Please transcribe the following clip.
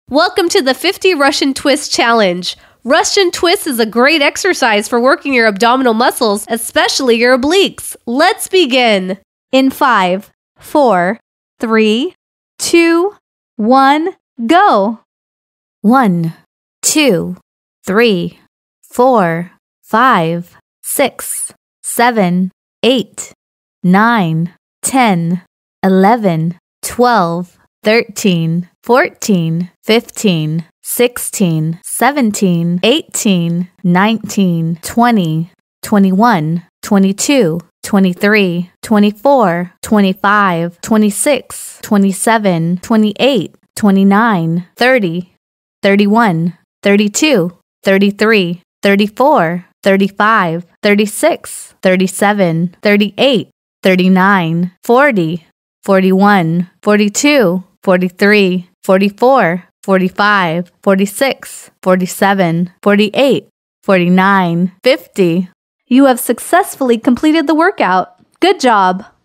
Welcome to the 50 Russian Twist Challenge. Russian Twist is a great exercise for working your abdominal muscles, especially your obliques. Let's begin. In 5, 4, 3, 2, 1, go. 1, 2, 3, 4, 5, 6, 7, 8, 9, 10, 11, 12, 13, 14, 15, 16, 17, 18, 19, 20, 21, 22, 23, 24, 25, 26, 27, 28, 29, 30, 31, 32, 33, 34, 35, 36, 37, 38, 39, 40, 41, 42, 43, 44, 45, 46, 47, 48, 49, 50. You have successfully completed the workout. Good job!